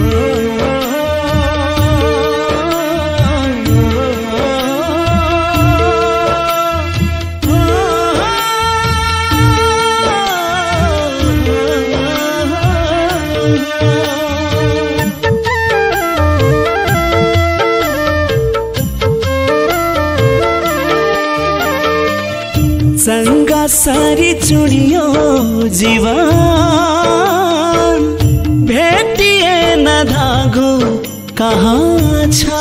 संगा सारी चुड़ियों जीवन भेटिए न धागो कहाँ छ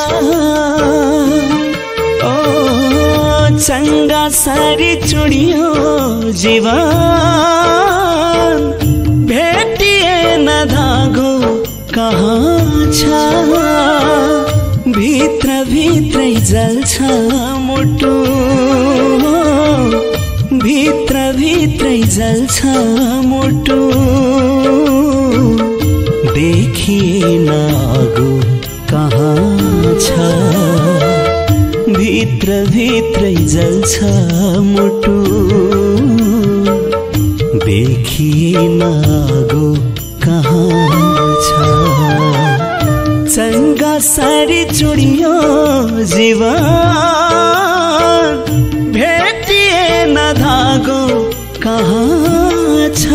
ओ चंगा सारी चुड़ियों जीवन भेटिए न धागो कहाँ छ भित्र भित्रै जल्छ मुटु भित्र भित्रै जल्छ मुटु देखिएन आगो कहाँ छ भित्र भित्रै जल्छ मुटु देखिएन आगो कहाँ छ चंगा सारी चुड़ियों जीवन भेटिए न धागो कहाँ छ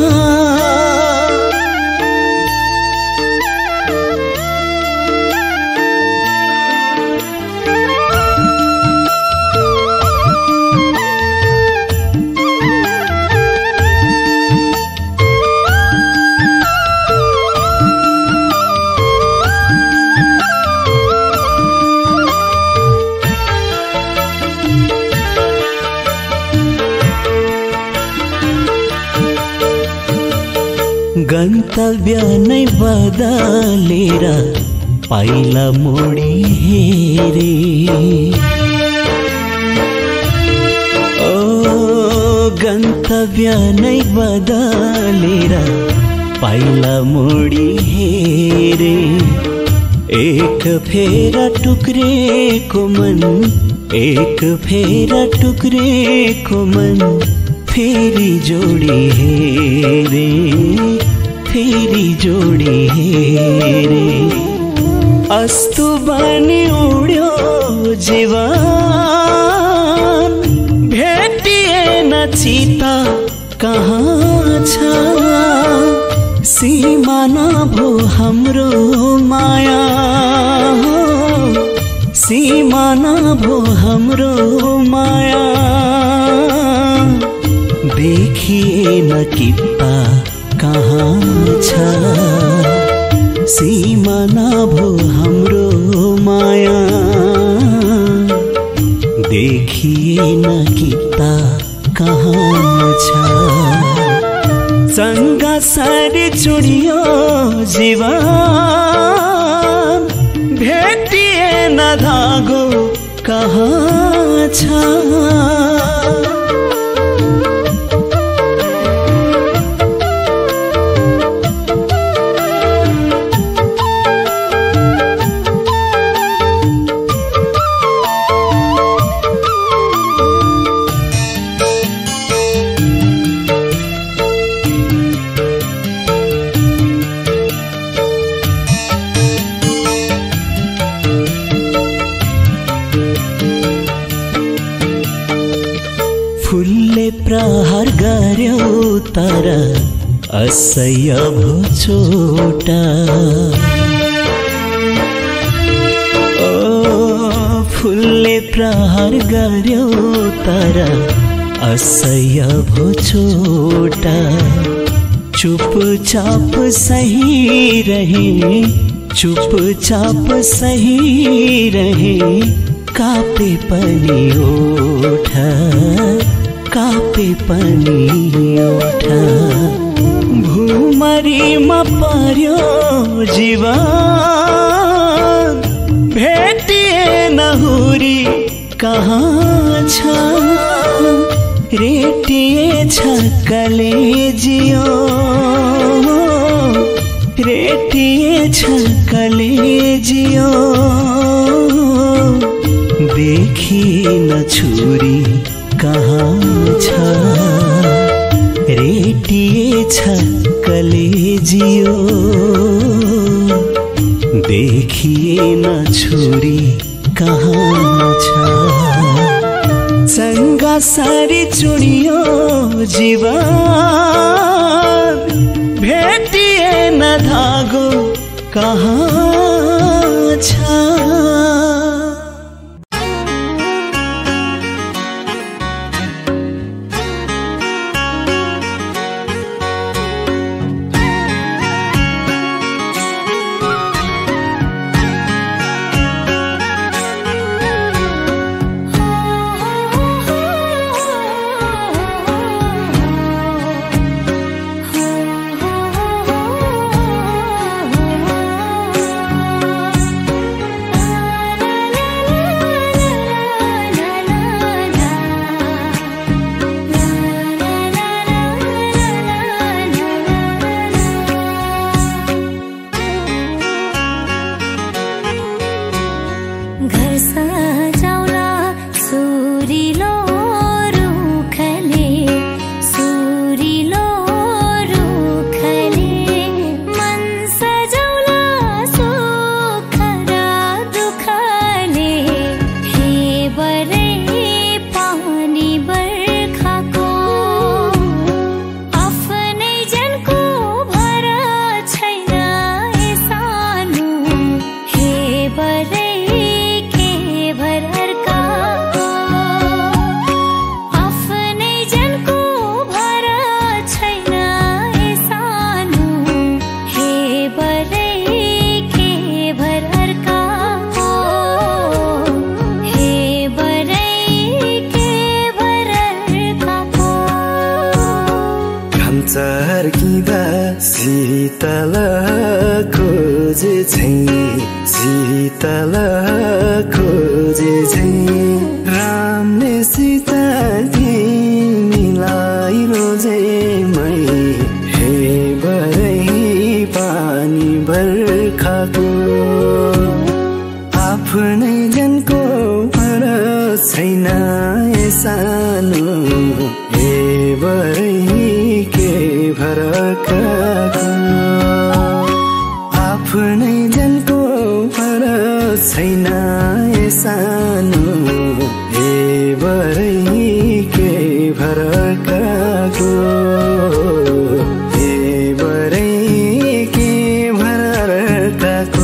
गन्तव्य नै बदलेर पाइला मोडी हेरे ओ गन्तव्य नै बदलेर पाइला मोडी हेरे एक फेरा टुक्रेको मन एक फेरा टुक्रेको मन फेरि जोडी हेरे फेरि जोडी हेरे अस्तु बनी उड्यो जीवन भेटिए न चिता कहाँ छ सीमाना भो हाम्रो माया सीमाना भो हाम्रो माया देखिएन किता कहाँ छ सीमाना भो हाम्रो माया देखिएन किता कहाँ छ चंगा सारी चुड़ियों जीवन भेटिए न धागो कहाँ छ फुलले प्रहार गर्यो तर असह्य भो चोटा ओ फुलले प्रहार गर्यो तर असह्य भो चोटा चुपचाप सही रहे चुपचाप सही रहे कापे पनि ओठ कापे पनि ओठ भूमरीमा पर्यो जीवन भेटिए नहुरी कहाँ छ रेटिए छ कलेजियो रेटिए छ कलेजियो देखिएन छुरी कहाँ छ रेटिए छ कलेजियो देखिए न छोरी कहाँ छ चंगा सारी चुनियो जीवन भेटिए न धागो कहाँ छ शीतल खोजे शीतल खोजे रामले सीता तिमीलाई रोजे मै हे बरै पानी बर्खाको आफ्नै जनको पर छैन सानो हे बरै के भरका आफ्नै जनको पर छैन सानो हे बरै के भरकाको हे बरै के भरकाको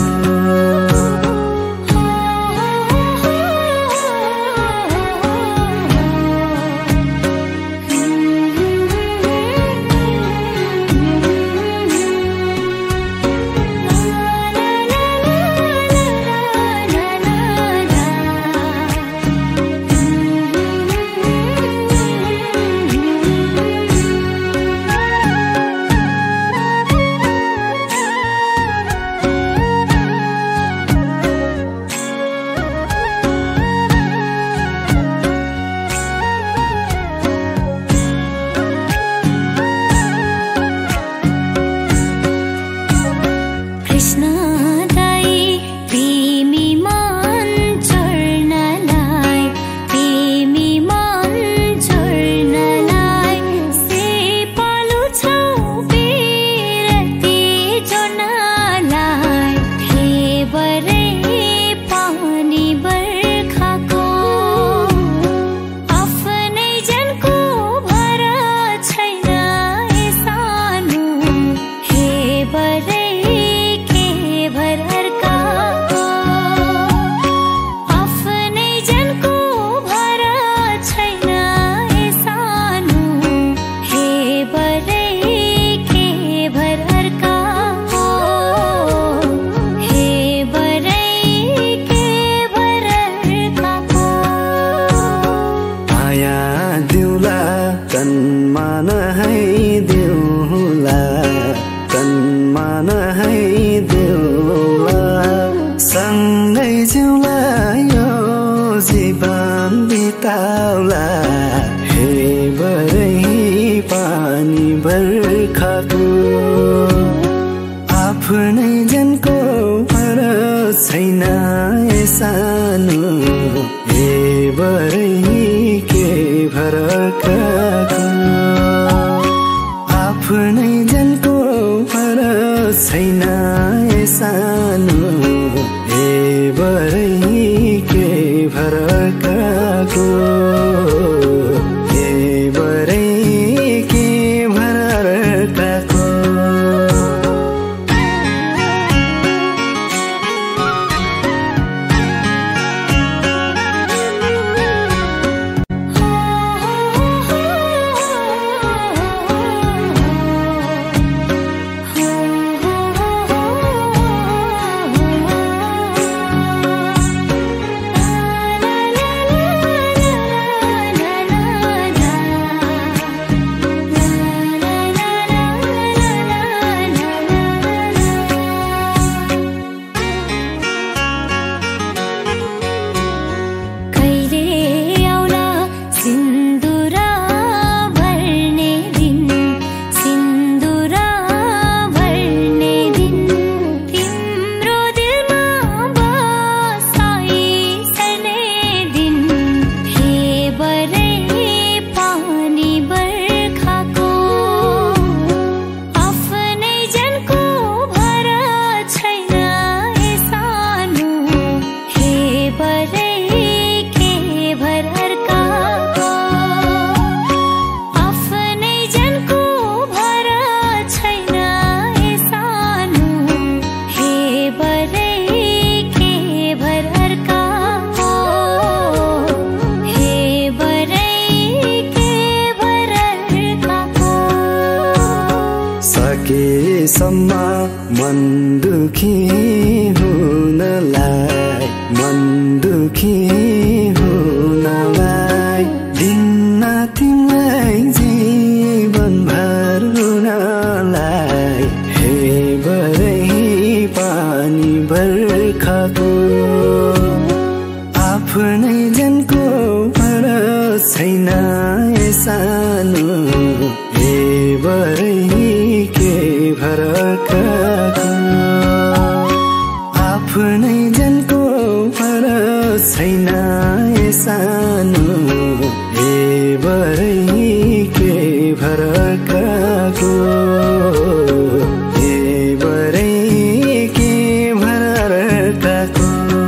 आफ्नै जनको पर छैन सानो हे बरै के भरकाको आफ्नै जनको पर छैन सानो हेबरै के भर अर्काको सकेसम्म मन दुखी हुनलाई मन दुखी हुनलाई दिन्न तिमीलाई जीवनभर हुनलाई हेबरै पानी बर्खाको आफ्नै जनको भरोसा छैन सानो हेबरै के भरकाको आफ्नै जनको भरोसा छैन सानो हेबरै के भरकाको हेबरै के भरकाको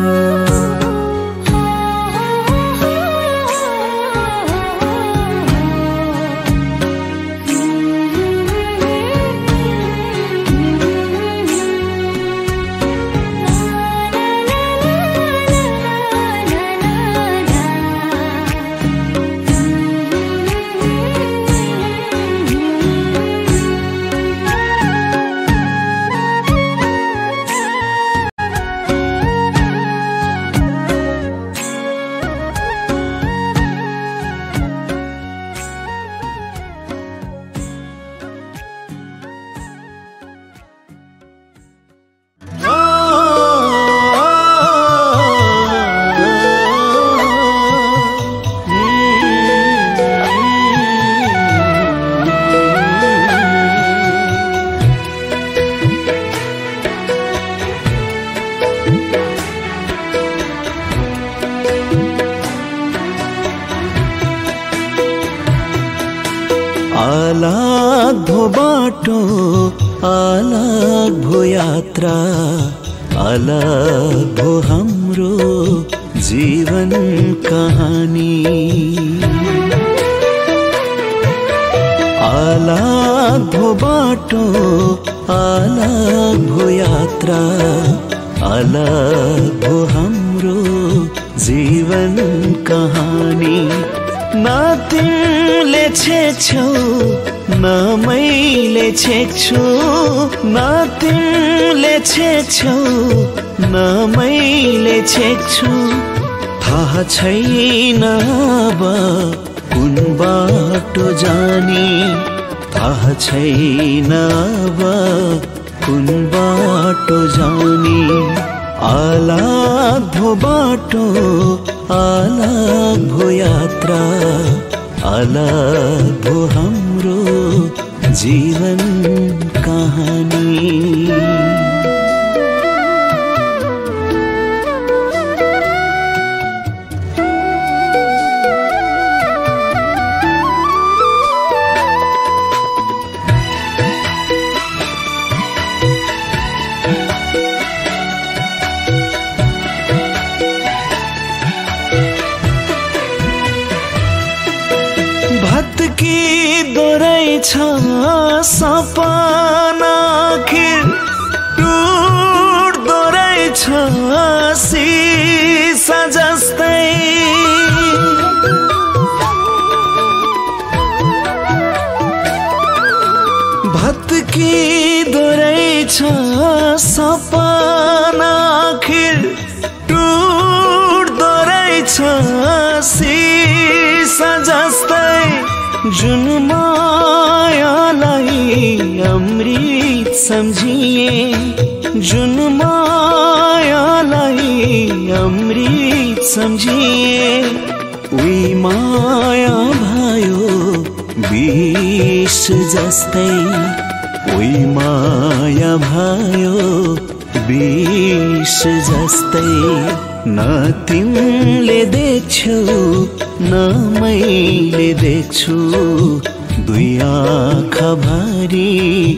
अलग भो बाटो अलग भो यात्रा अलग भो हाम्रो जीवन कहानी अलग भो बाटो अलग भो यात्रा अलग भो हाम्रो जीवन कहानी न तिमीले छेक्छौ न मैले छेक्छु न तिमीले छेक्छौ न मैले छेक्छु थाहा छैन अब कुन बाटो जाने थाहा छैन अब कुन बाटो जाने अलग भो बाटो अलग भो यात्रा अलग भो हाम्रो जीवन कहानी सपना आखिर टुट्दो रहेछ सिसा जस्तै भत्किदो रहेछ सपना आखिर टुट्दो रहेछ सिसा जस्तै जुन मायालाई अमृत सम्झिए जुन मायालाई अमृत सम्झिए उही माया भयो विष जस्तै उही माया भयो विष जस्तै न तिमीले देख्छौ न मैले देख्छु दुई आँखा भरी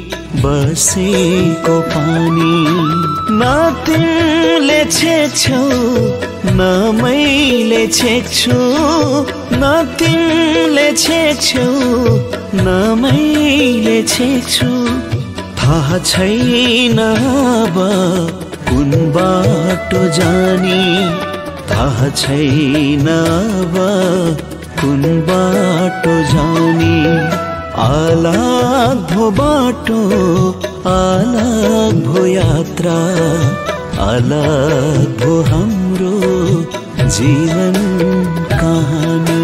बसेको पानी न तिमीले छेक्छौ न मैले छेक्छु न तिमीले छेक्छौ न मैले छेक्छु थाहा छैन अब कुन बाटो जाने थाहा छैन अब कुन बाटो जाने अलग भो बाटो अलग भो यात्रा अलग भो हाम्रो जीवन कहानी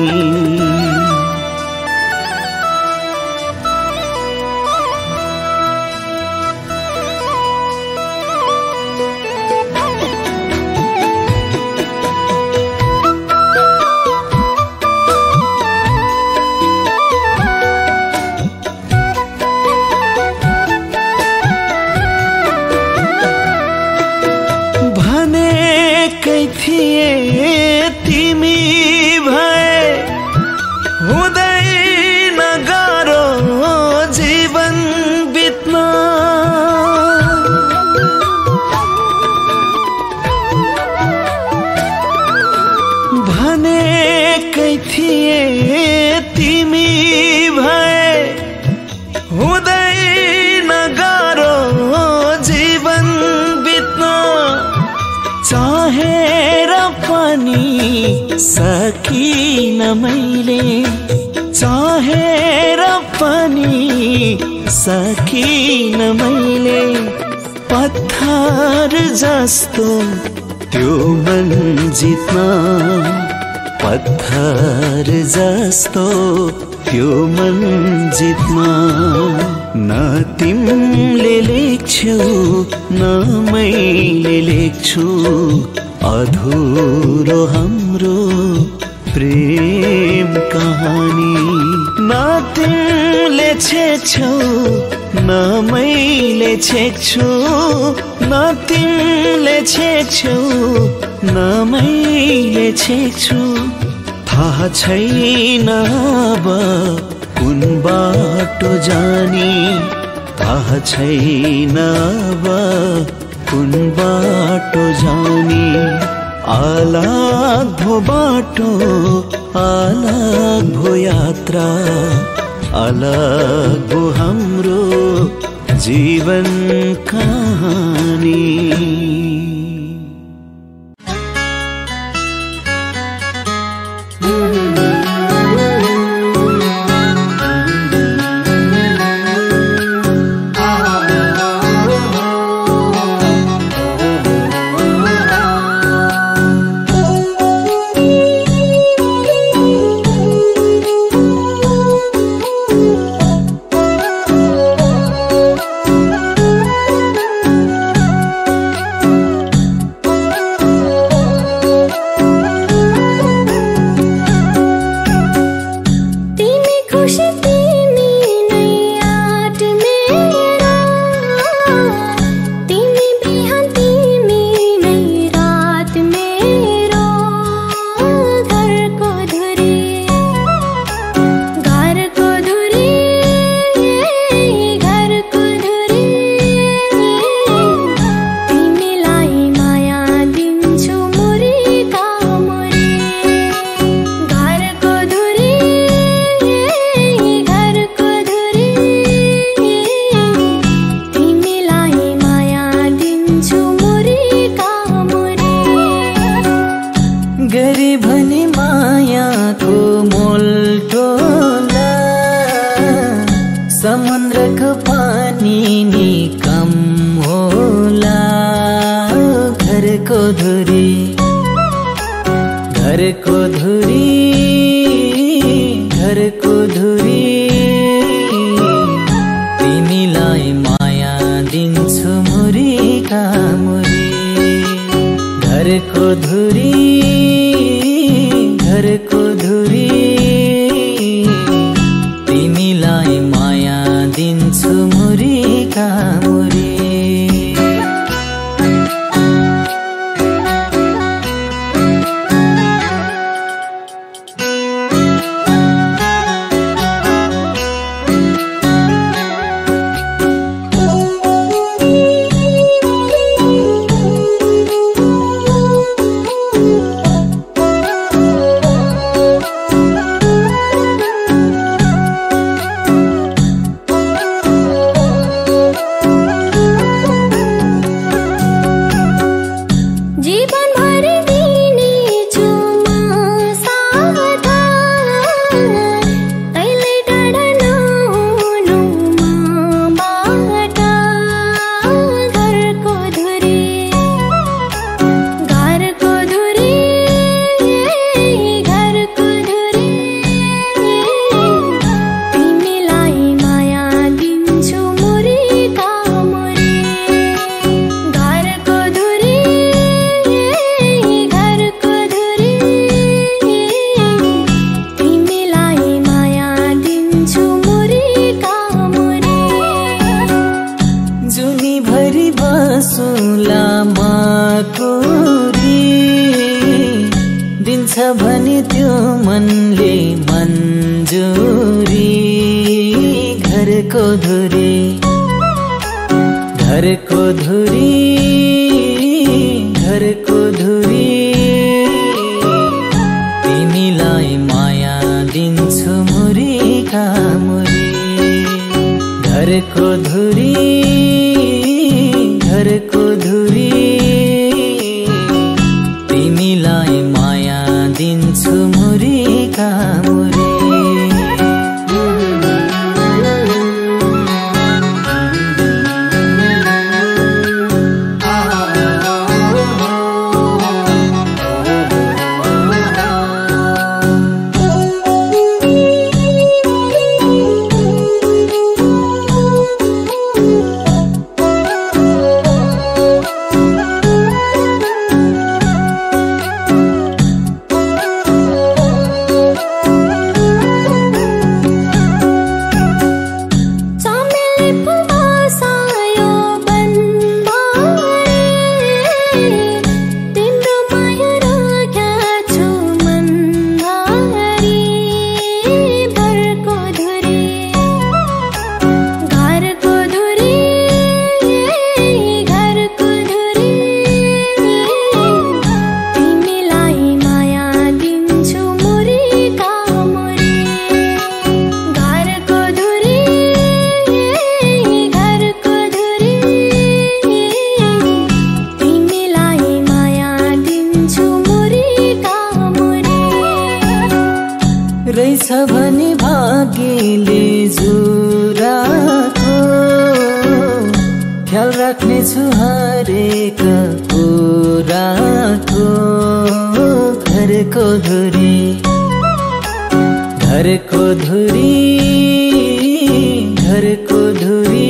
तिमी भए हुँदैन गाह्रो जीवन बित्न भनेकै थिए तिमी भए हुँदैन गाह्रो जीवन बित्न चाहेर पनि सकिन मैले चाहेर पनि सकिन मैले पत्थर जस्तो त्यो मन जित्न पत्थर जस्तो त्यो मन जित्न न तिमीले लेख्छौ न मैले लेख्छु अधुरो हाम्रो प्रेम कहानी न तिमीले छेक्छौ न मैले छेक्छु न तिमीले छेक्छौ न मैले छेक्छु थाहा छैन अब कुन बाटो जाने थाहा छैन अब कुन बाटो जाने अलग भो बाटो अलग भो यात्रा अलग भो हाम्रो जीवन कहानी धुरी घरको धुरी घरको धुरी तिमीलाई माया दिन्छु मुरीका मुरी घरको धुरी घरको धुरी तिमीलाई माया दिन्छु मुरीका मुरी भने त्यो मनले मन्जुरी घरको धुरी घरको धुरी घरको धुरी तिमीलाई माया दिन्छु मुरीका मुरी घरको धुरी घरको धुरी तिमीलाई माया दिन्छु मुरीका मुरी रहेछ भने भाग्यले जुराको ख्याल राख्नेछु हरेक कुराको घरको धुरी घरको धुरी घरको धुरी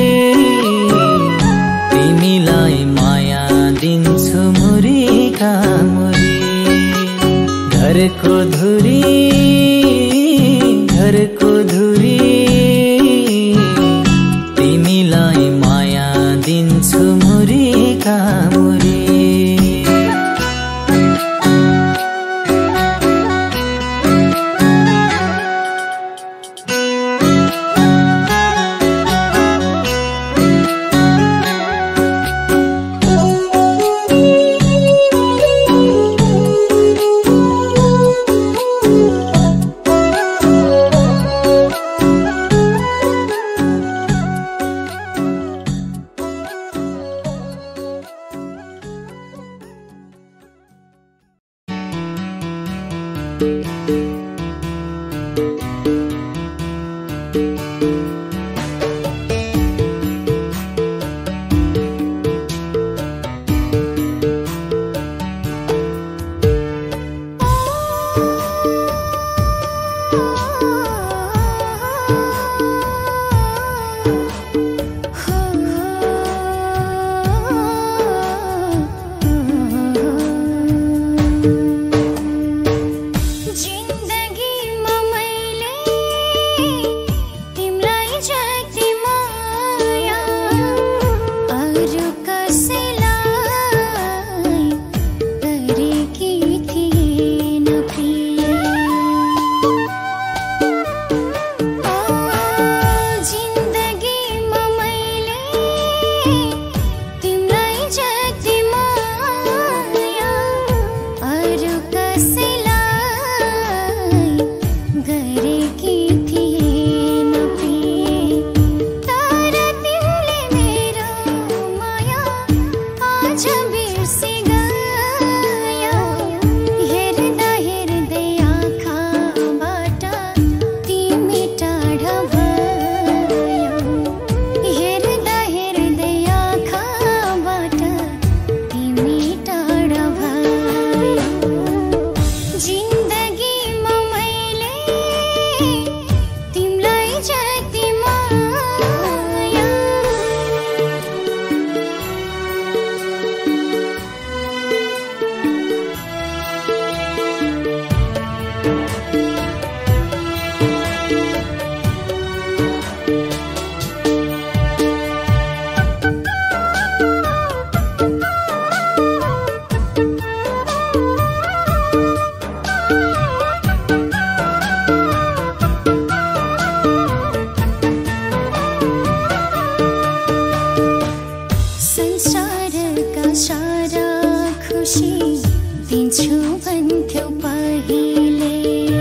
तिमीलाई माया दिन्छु मुरीका मुरी घरको धुरी घरको धुरी तिमीलाई माया दिन्छु मुरीका मुरी संसारका सारा खुसी दिन्छु भन्थ्यौ पहिले।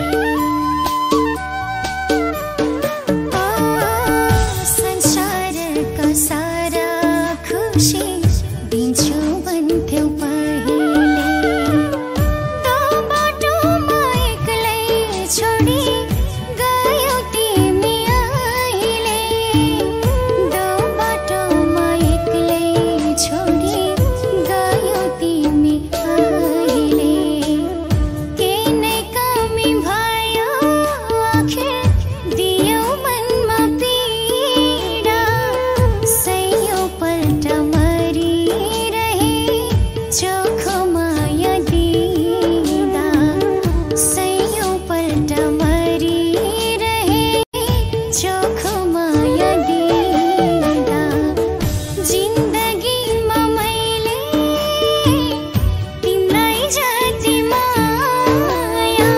संसारका सारा खुसी दिन्छु भन्थ्यौ पहिले। त्यो बाटोमा एक्लै छोडी गयौ तिमी अहिले। त्यो बाटोमा एक्लै छोडी गयौ तिमी अहिले। के नै कमी भयो आखिर दियौ मनमा पीडा। सयौं पल्ट मरिरहे चोखो माया दिँदा। सयौं पल्ट मरिरहे चोखो माया दिँदा। जिन्दगीमा मैले तिमीलाई जति माया।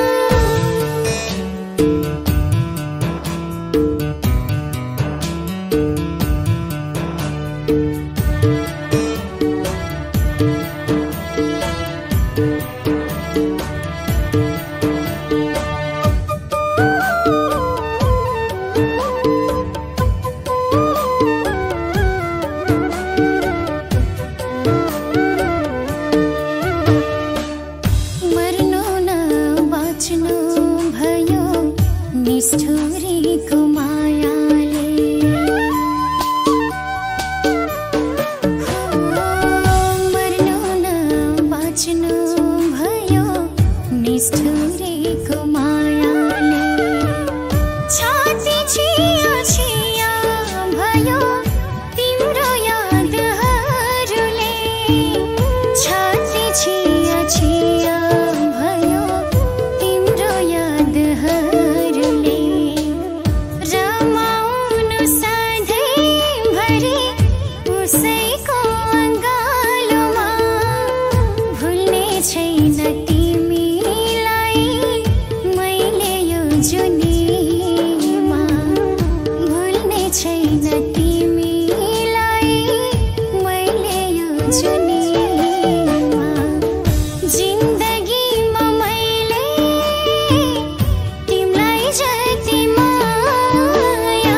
मर्नु न बाँच्नु भयो निष्ठुरीको मायाले। मर्नु न बाँच्नु भयो निष्ठुरीको मायाले। छाती छिया छिया भयो तिम्रो यादहरूले। छाती छिया छिया भयो तिम्रो यादहरूले। रमाउनु सधैँभरि उसैको अँगालोमा। भुल्ने छैन तिमीलाई मैले यो जुनीमा। भुल्ने छैन तिमीलाई मैले यो जुनीमा। जिन्दगीमा मैले तिमीलाई जति माया।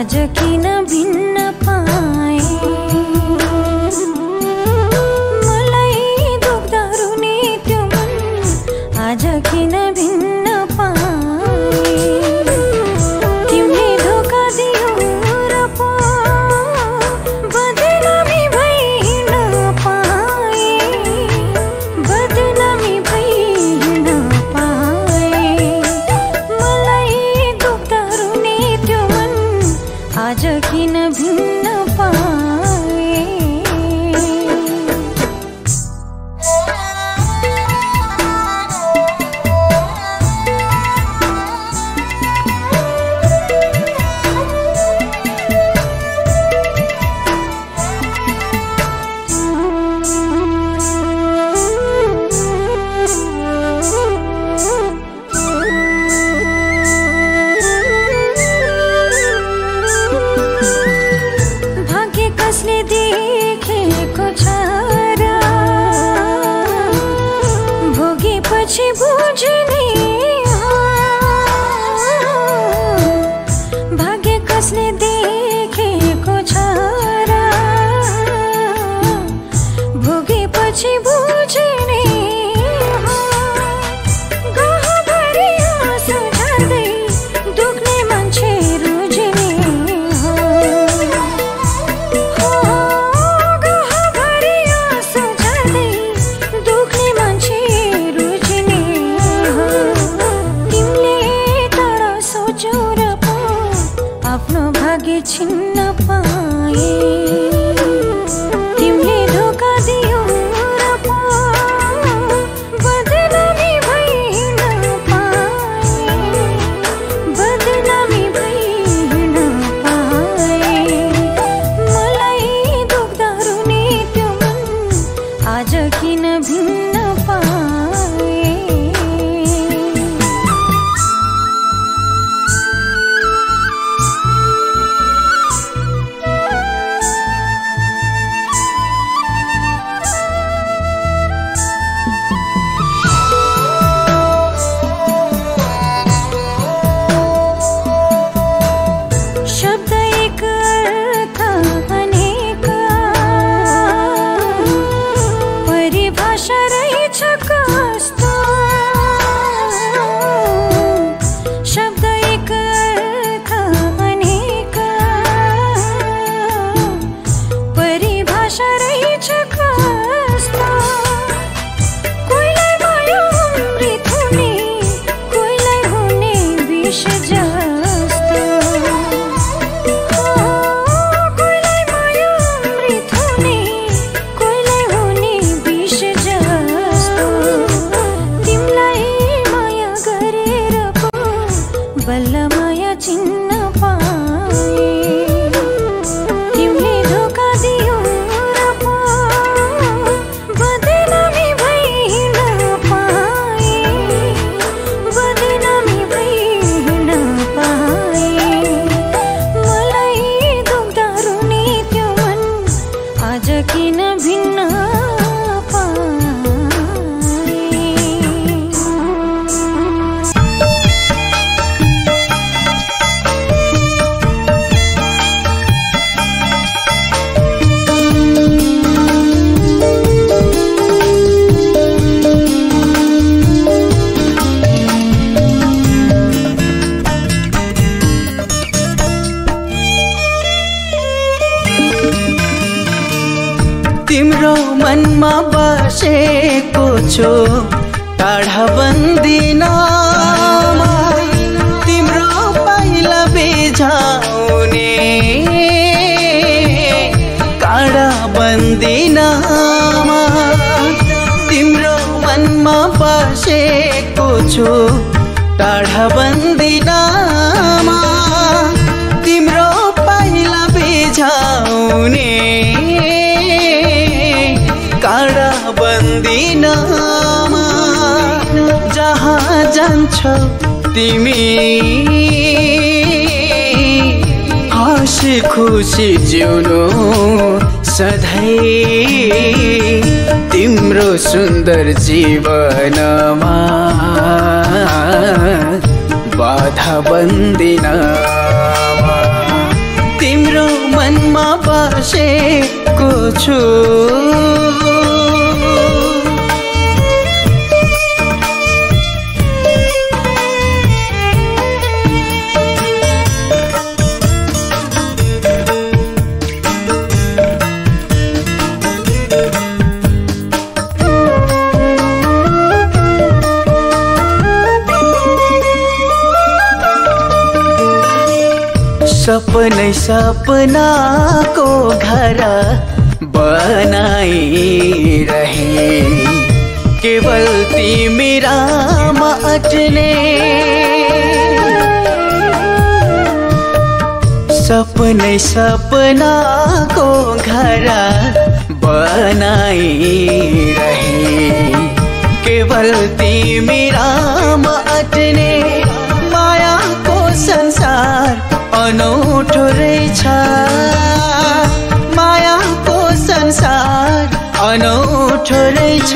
आज किन भिन्न पाए मलाई दुख्दा रुने त्यो मन आज किन भिन्न पाए तिमीले धोका दियो र पो बदनामी भइ नपाए बदनामी भइ नपाए मलाई दुख्दा रुने त्यो मन आज किन भिन्न पाए भाग्य कसले देखेको छ र भोगेपछि बुझ्ने हो भाग्य कसले देखेको छ र भोगेपछि बुझ्ने हो गहभरि आँसु झर्दै दुख्ने मान्छे रुझ्ने हो गहभरि आँसु झर्दै दुख्ने मान्छे रुझ्ने हो तिमीले टाढा सोच्यौ र पो आफ्नो भाग्य छिन्न पाए तिमीले धोका दियो र पो बदनामी भइ नपाए बदनामी भइ नपाए मलाई दुख्दा रुने त्यो मन आज किन भिन्न पाए शब्द एक अर्थ अनेक परिभाषा रहेछ कस्तो शब्द एक अर्थ अनेक परिभाषा रहेछ कस्तो कोहीलाई भयो अमृत हुने कोहीलाई हुने विष जस्तो कोहीलाई भयो अमृत हुने कोहीलाई हुने विष जस्तो तिमीलाई माया गरेर पो बल्ल माया चिन्न पाए तिमीले धोका दियो र पो बदनामी भइ नपाए बदनामी भइ नपाए मलाई दुख्दा रुने त्यो मन आज किन भिन्न पाए तिम्रो मनमा बसेको छु टाढा बन्दिनमा तिम्रो पहिला बिझाउने काँडा बन्दिनमा तिम्रो मनमा बसेको छु टाढा बन्दिनमा तिम्रो पहिला बिझाउने काँडा बन्दिनमा जहाँ जान्छौ तिमी हाँसी खुसी जिउनु सधैँ तिम्रो सुन्दर जीवनमा बाधा बन्दिनमा तिम्रो मनमा बसेको छु। सपनै सपनाको घर बनाइरहे, केवल तिमीरामा अट्ने। सपनै सपनाको घर बनाइरहे, केवल तिमीरामा अट्ने। मायाको संसार अनौठो रहेछ, मायाको संसार अनौठो रहेछ।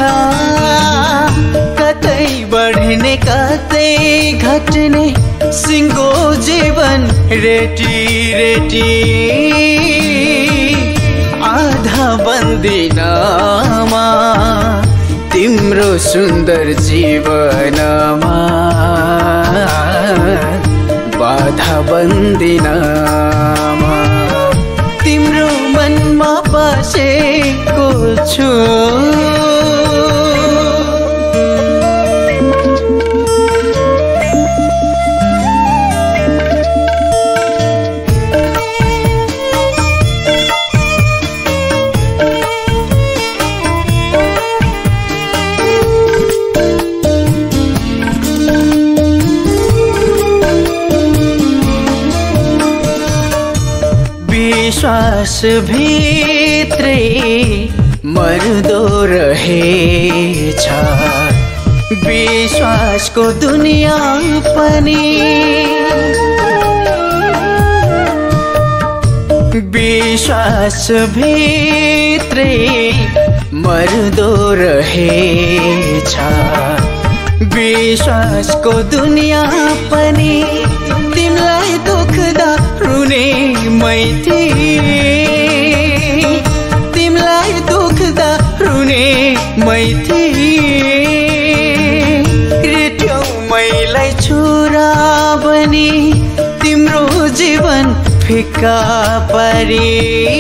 कतै बढ्ने कतै घट्ने, सिङ्गो जीवन रेटी रेटी। आधा बन्दिनमा तिम्रो सुन्दर जीवनमा, बाधा बन्दिनमा तिम्रो मनमा बसेको छु। विश्वास भित्रै मर्दो रहेछ, विश्वासको दुनिया पनि। विश्वास भित्रै मर्दो रहेछ, विश्वासको दुनिया पनि। तिमीलाई दुख्दा रुने मैथी, तिमीलाई दुख्दा रुने मैथी। रेट्यौ मैलाई छुरा बनी, तिम्रो जीवन फिक्का परी।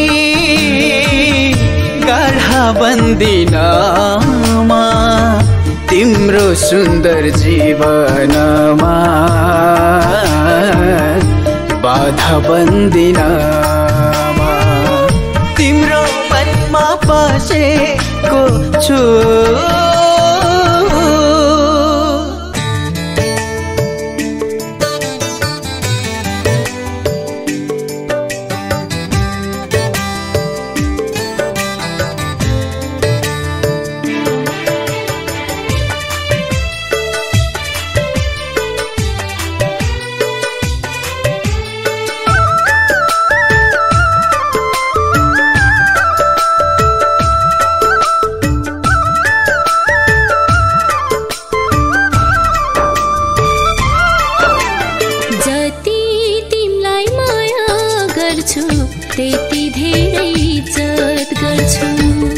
गाढा बन्दिनमा तिम्रो सुन्दर जीवनमा, बाधा बन्दिनमा तिम्रो मनमा बसेको छु। त्यति धेरै इज्जत गर्छु,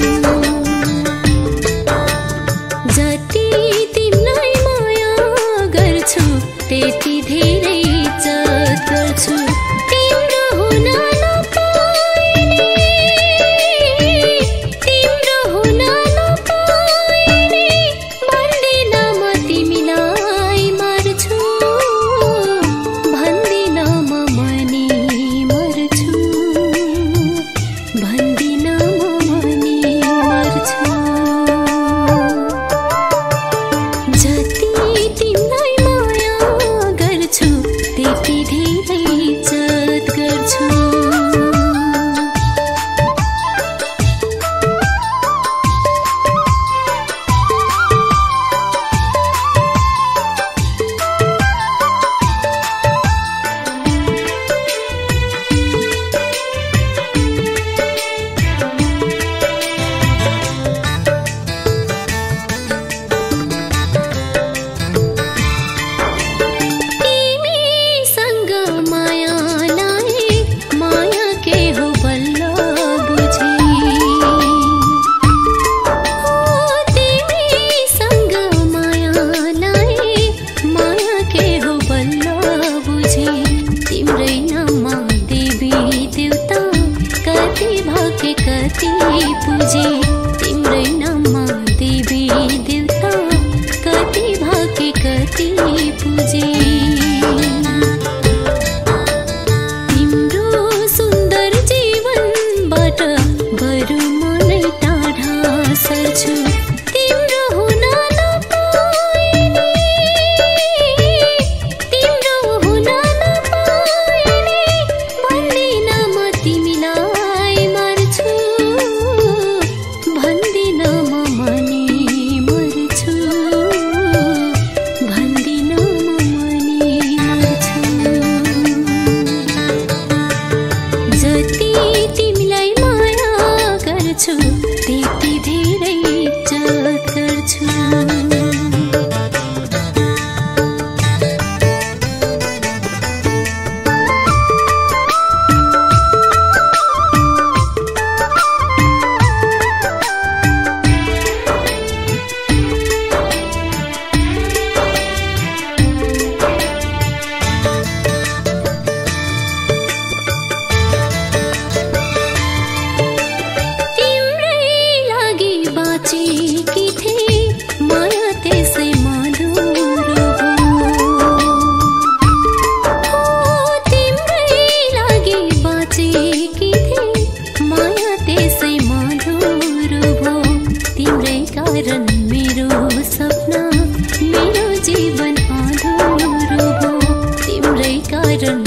जति तिमीलाई माया गर्छु त्यति धेरै इज्जत गर्छु। तिम्रो हुन नपाइने, तिम्रो हुन नपाइने भन्दिन म तिमीलाई मर्छु, भन्दिन म मनी मर्छु, भन्दिन म मनी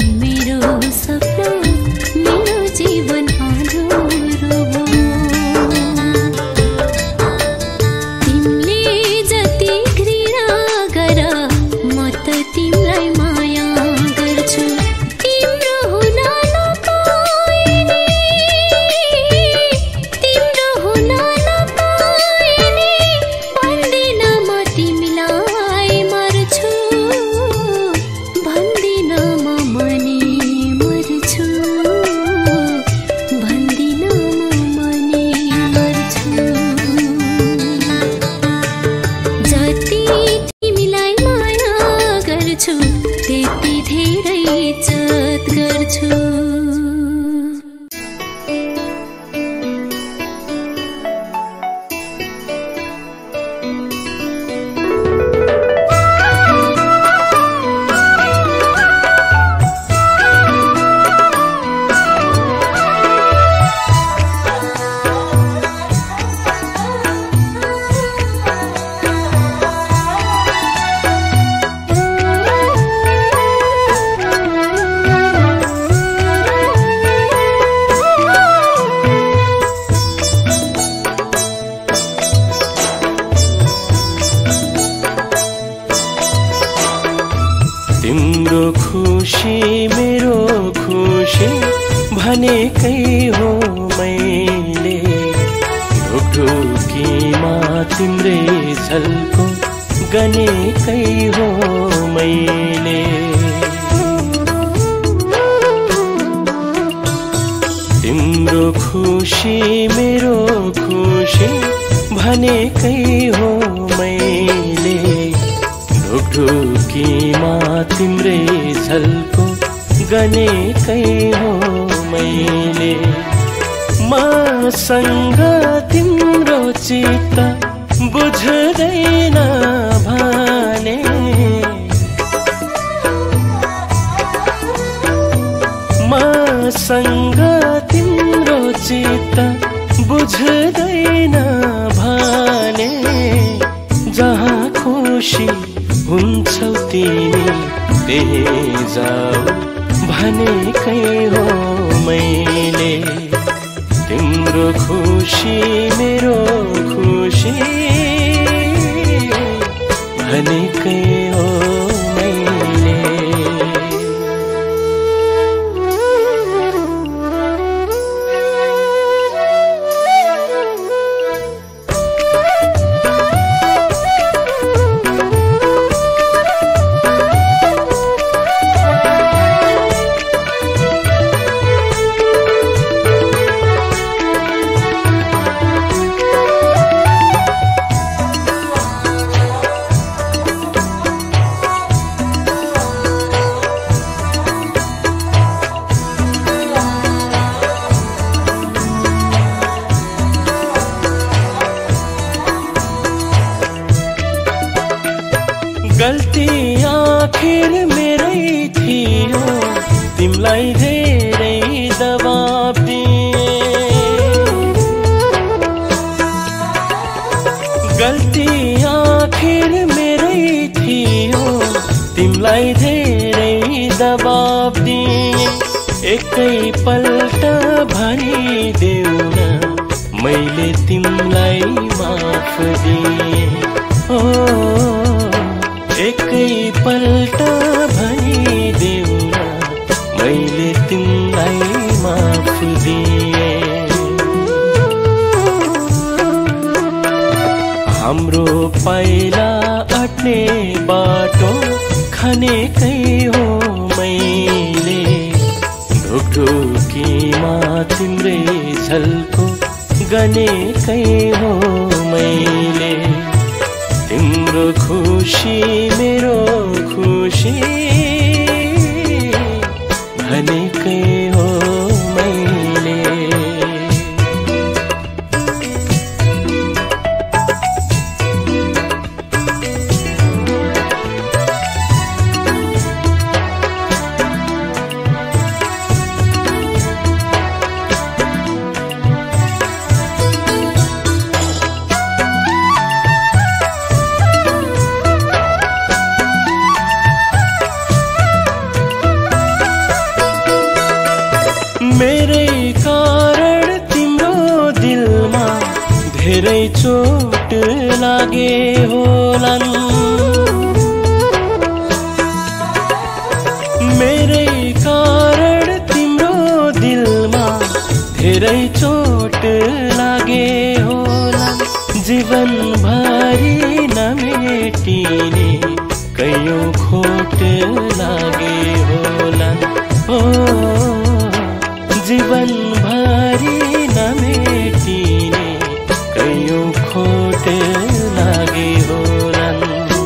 मेरो सपना मेरो जीवन अधुरो तिमीले जति घृणा गर म त तिमीलाई माया गर्छु तिम्रो हुन नपाइने तिम्रो हुन नपाइने भन्दिन म तिमीलाई मर्छु भन्दिन म मनी मर्छु भन्दिन म मनी मर्छु जति तिमीलाई माया गर्छु त्यति धेरै इज्जत गर्छु तिम्रो खुशी मेरो खुशी भनेकै हो मैले ढुकढुकीमा तिम्रै झल्को गनेकै हो मैले तिम्रो खुशी मेरो खुशी भनेकै हो मैले ढुकढुकीमा तिम्रै झल्को गनेकै हो मैले मसँग तिम्रो चित्त बुझ्दैन भने मसँग तिम्रो चित्त बुझ्दैन भने जहाँ खुसी हुन्छौ तिमी त्यही जाऊ भनेकै हो मैले तिम्रो खुशी मेरो खुशी भनेकै हो मैले गल्ती आखिर मेरै थियो तिमीलाई धेरै दबाब दिए गल्ती आखिर मेरै थियो तिमीलाई धेरै दबाब दिए एकै पल्ट भनिदेऊ न मैले तिमीलाई माफ दिए ओ एकै पल्ट भनिदेऊ न मैले तिमीलाई माफ दिए हाम्रो पाइला अट्ने बाटो खनेकै हो मैले ढुकढुकीमा तिम्रै झल्को गनेकै हो मैले तिम्रो खुशी मेरो खुशी भनेकै हो मैले मेरै कारण तिम्रो दिलमा धेरै चोट लागे होलान्। मेरै कारण तिम्रो दिलमा धेरै चोट लागे होलान्। जीवनभरि नमेटिने कैयौँ खोट लागे होलान्। ओ जीवनभरि नमेटिने कैयौँ खोट लागे होलान्।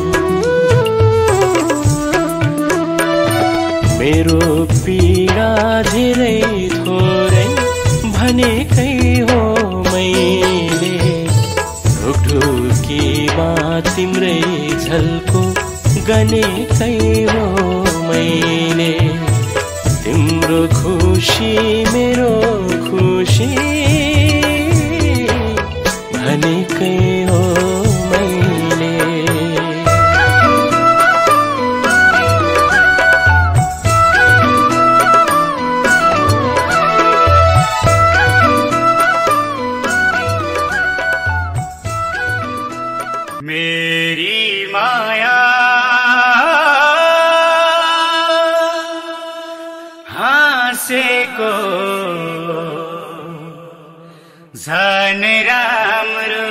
मेरो पीडा धेरै थोरै भनेकै हो मैले। ढुकढुकीमा तिम्रै झल्को गनेकै हो मैले। तिम्रो खुसी मेरो खुसी भनेकै हो मैले। मेरी माया हाँसेको झन राम्रो।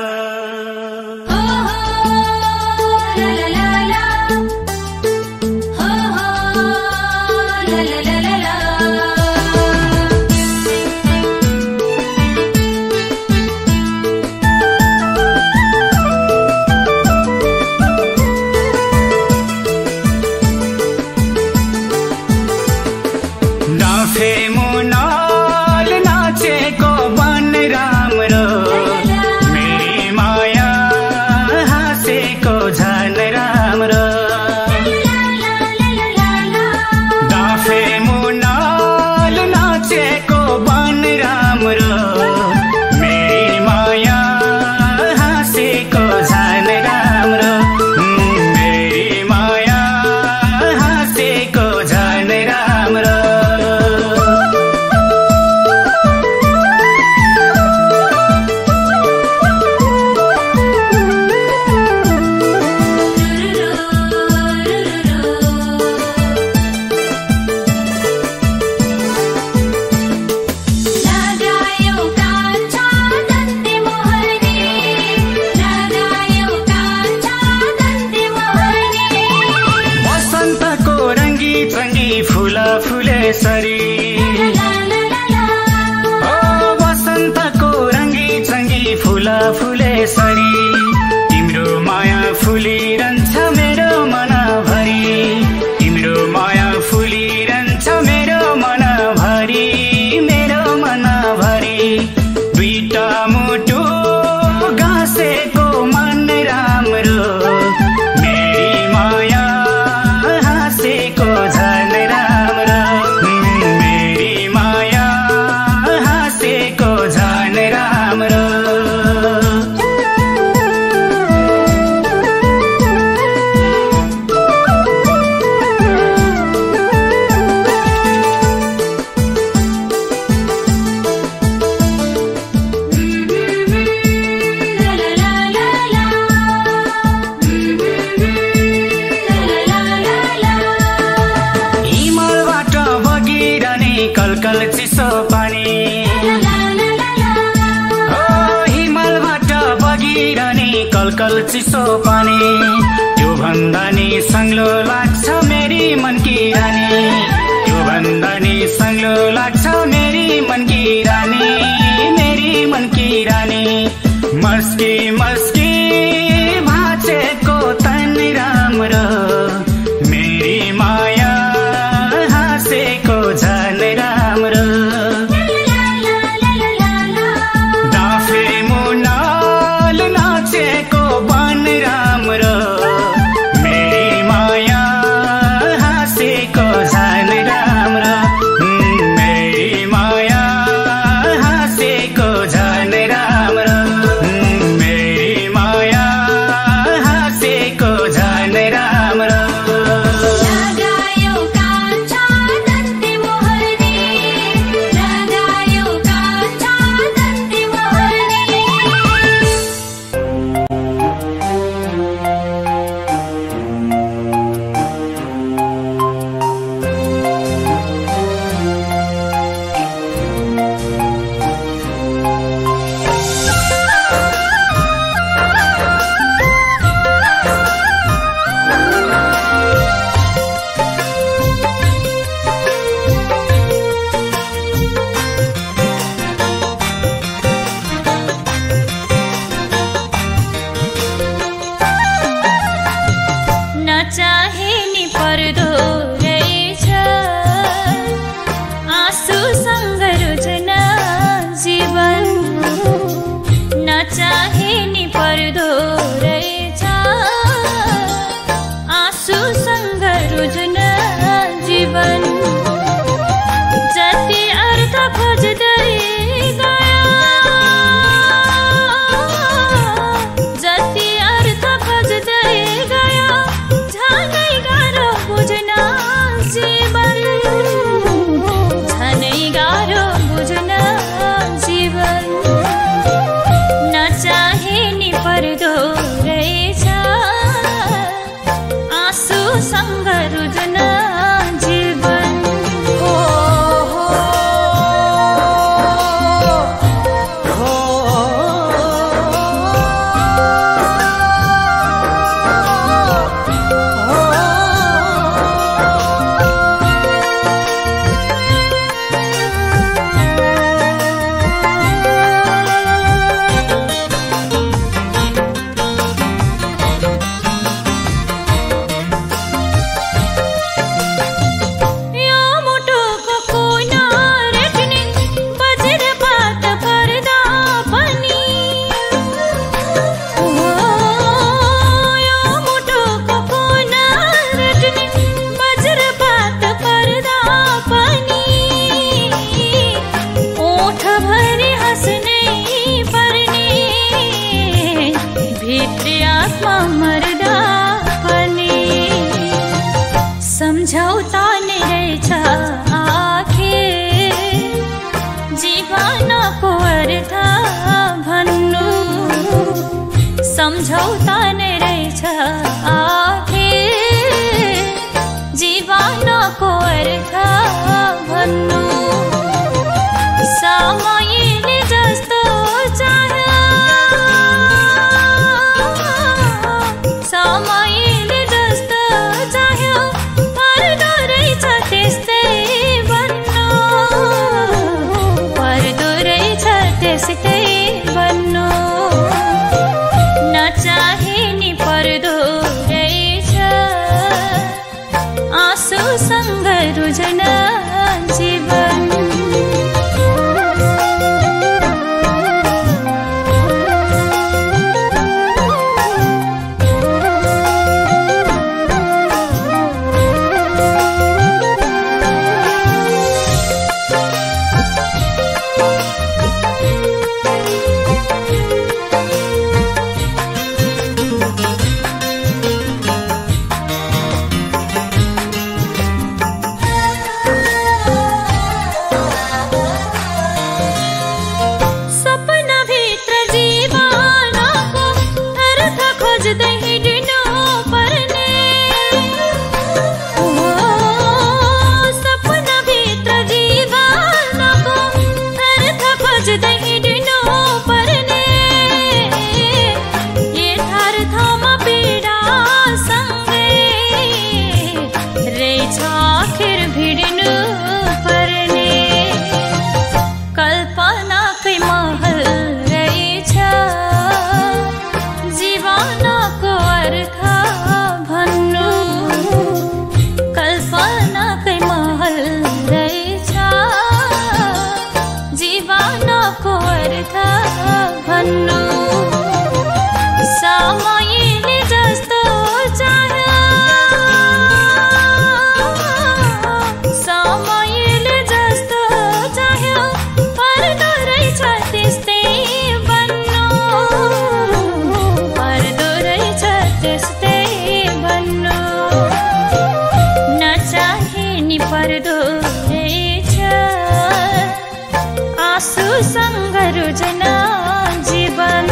बसन्तको रङ्गी चङ्गी फुला फुले सरी तिम्रो माया फुलिरहन्छ मेरो मनभरि। तिम्रो माया फुलिरहन्छ मेरो मनभरि, मेरो मनभरि। दुईटा मुटु गाँसेको मन राम्रो, मेरी माया हाँसेको झन राम्रो। मेरी माया हाँसेको झन राम्रो। कलकल चिसो पानी, हिमालबाट बगिरहने कलकल चिसो पानी। त्यो भन्दा नि सङ्लो लाग्छ मेरी मनकी रानी, त्यो भन्दा नि सङ्लो लाग्छ मेरी मनकी रानी, मेरी मनकी रानी। मस्की मस्की भाँचेको तन राम्रो, मेरी माया हाँसेको झन राम्रो। डाँफे मुनाल नाचेको बन राम्रो, मेरी माया हाँसेको झन राम्रो। मेरी माया साथमा मर्दा पनि सम्झौता नै रहेछ आखिर जीवनको अर्थ भन्नु सम्झौता नै रहेछ आखिर जीवनको अर्थ भन्नु समयले जस्तो चाह्यो समयले जस्तो चाह्यो पर्दो रहेछ त्यस्तै भन्नु पर्दो रहेछ त्यस्तै भन्नु नचाहे नि पर्दो रहेछ आँसुसँग रुझन जीवन समयले जस्तो चाह्यो समयले जस्तो चाह्यो पर्दो रहेछ त्यस्तै भन्नु पर्दो रहेछ त्यस्तै भन्नु नचाहे नि पर्दो रहेछ आँसुसँग रुझन जीवन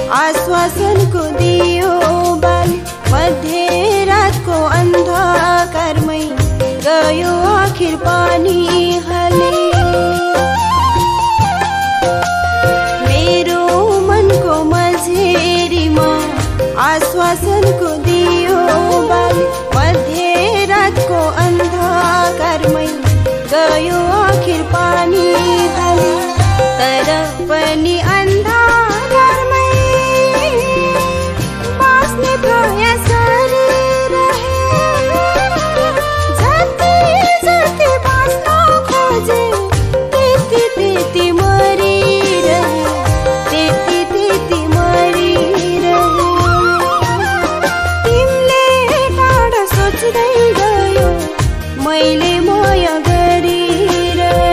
आश्वासनको दियो बाली मध्यरातको अन्धकारमै गयो आखिर पानी हाले। मेरो मनको मझेरीमा आश्वासनको दियो बाली मध्यरातको अन्धकारमै गयो आखिर पानी हाले। तर पनि अन्धकारमै बाँच्ने प्रयास गरिरहे। जति जति बाँच्न खोजे त्यति त्यति मरिरहे, त्यति त्यति मरिरहे। तिमीले टाढा सोच्दै गयो मैले माया गरिरहे।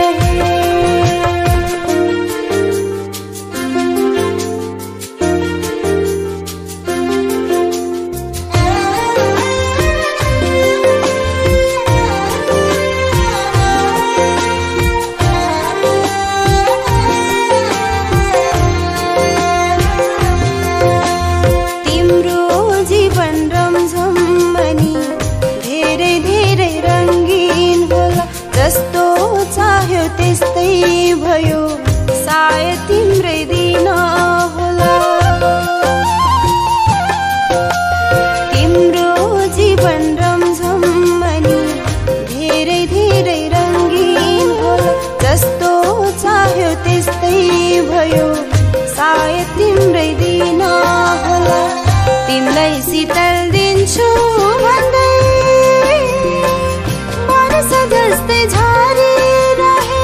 तिम्रो जीवन रमझमनी धेरै धेरै रङ्गीन होला। जस्तो चाह्यो त्यस्तै भयो सायद तिम्रै दिन होला। तिम्रो जीवन रमझमनी धेरै धेरै रङ्गीन होला। जस्तो चाह्यो त्यस्तै भयो सायद तिम्रै दिन होला। तिमीलाई शीतल दिन्छु भन्दै वर्ष जस्तै झरिरहे।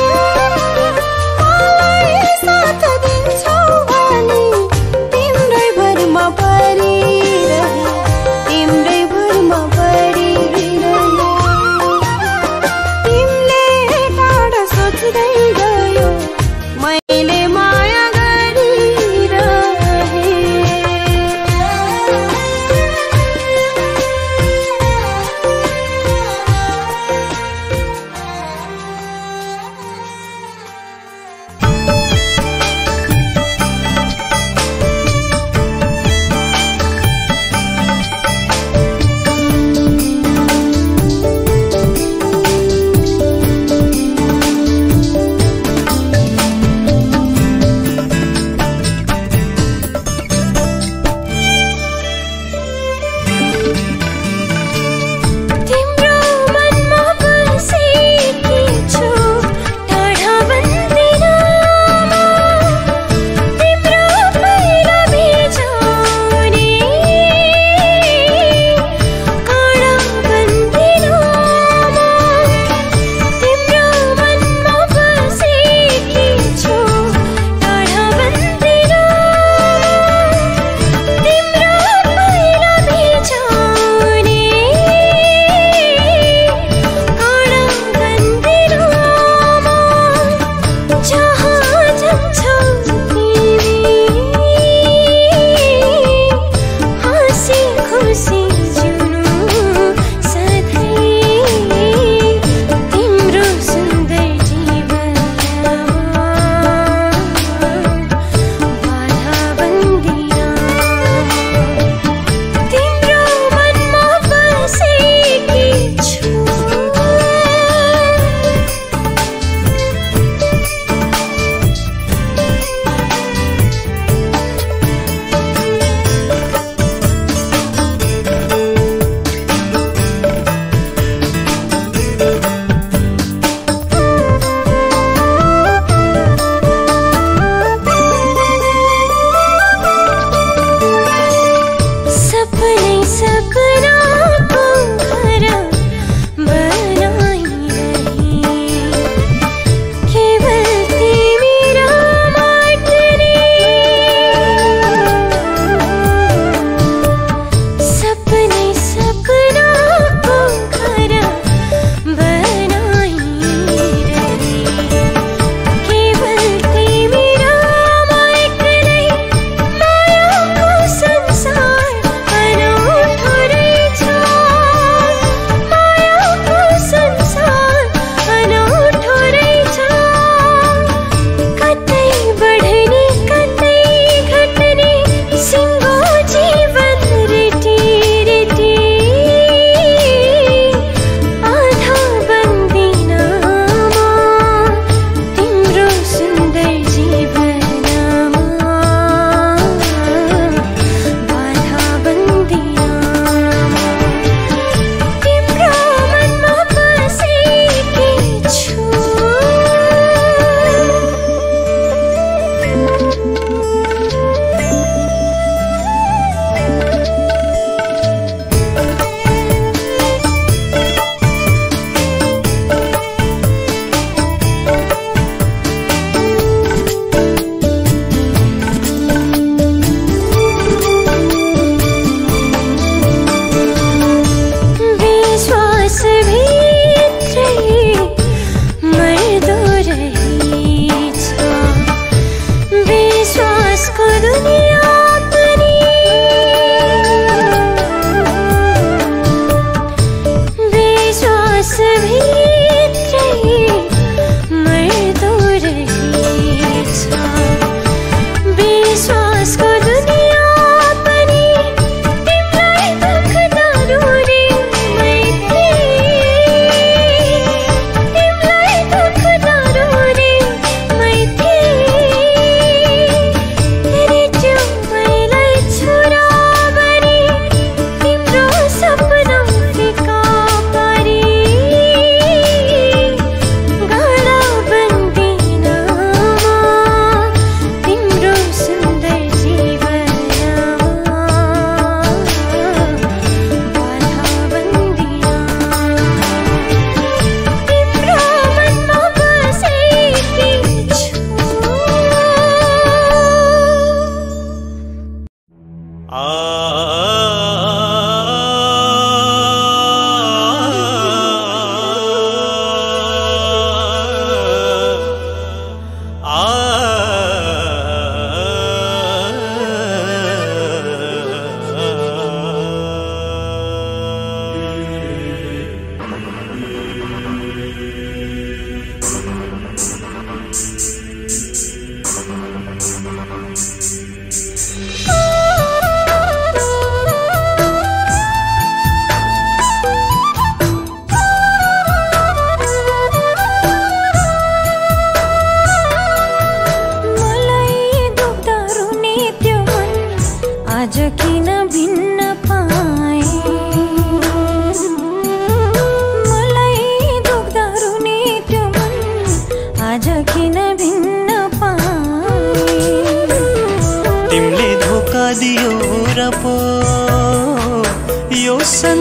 मलाई साथ दिन्छौ भने तिम्रै भरमा परिरहे, तिम्रै भरमा परिरहे। तिमीले टाढा सोच्दै गयो मैले माया गरिरहे।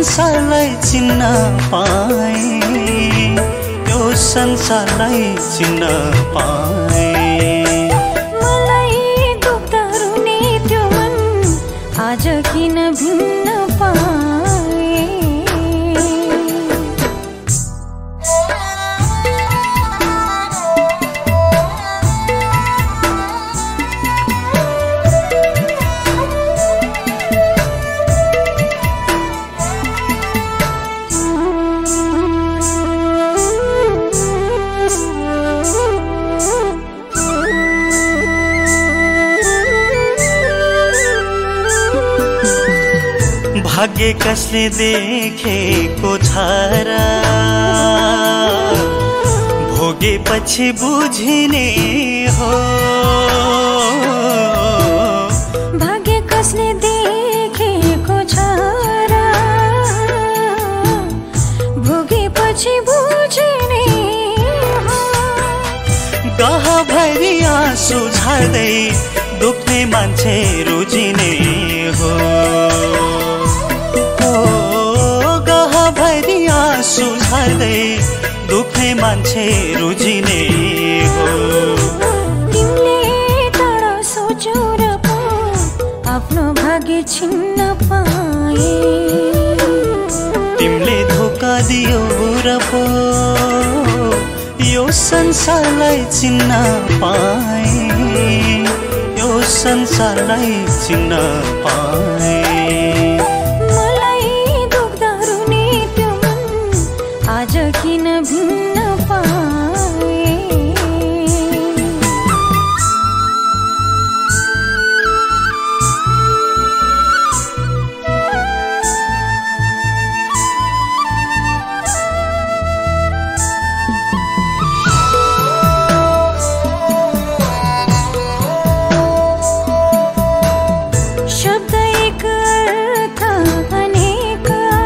संसारलाई चिन्न पाए, यो संसारलाई चिन्न पाए। मलाई दुख्दा रुने त्यो मन आज किन भिन्न पाए। भाग्य कसले देखेको छ र, भोगेपछि बुझिने हो। भाग्य कसले देखेको छ र, भोगेपछि बुझिने हो। गहभरि आँसु झर्दै दुख्ने मान्छे रुजिने हो। सुझार्दै दुख्ने मान्छे रुजिने हो। तिमीले टाढा सोचौ र पो आफ्नो भाग्य छिन्न पाए। तिमीले धोका दियो र पो यो संसारलाई चिन्न पाए, यो संसारलाई चिन्न पाए। आज किन भिन्न पाए। शब्द एक अर्थ अनेक,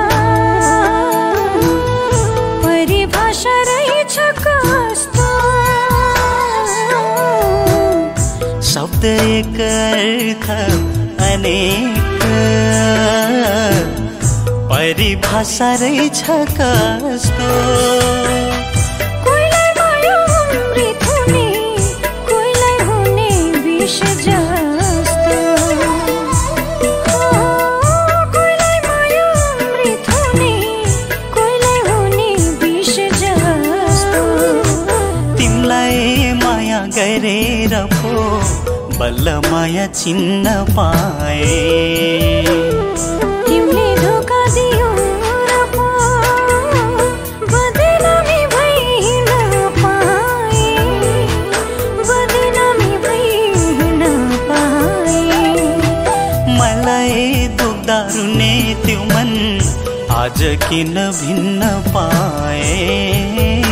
परिभाषा रहेछ कस्तो। शब्द एक अर्थ अनेक, परिभाषा रहेछ कस्तो। कोहीलाई माया अमृत हुने, कोहीलाई हुने विष जस्तो। कोहीलाई माया अमृत हुने, कोहीलाई हुने विष जस्तो। तिमीलाई माया गरेर पो बल्ल माया चिन्न पाए। तिमीले धोका दियो र पो बदनामी भइन पाए, बदनामी भइन पाए। मलाई दुख्दा रुने त्यो मन आज किन भिन्न पाए।